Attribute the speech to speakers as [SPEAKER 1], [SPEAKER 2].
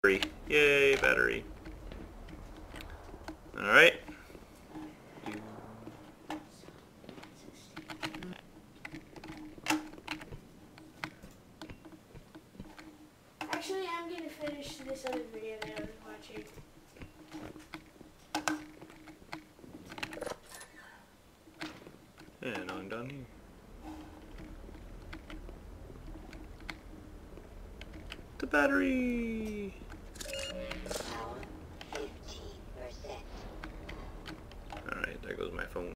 [SPEAKER 1] Yay, battery. Alright.
[SPEAKER 2] Actually, I'm going to finish this other video that I was watching.
[SPEAKER 1] And I'm done here. The battery! Alright, there goes my phone.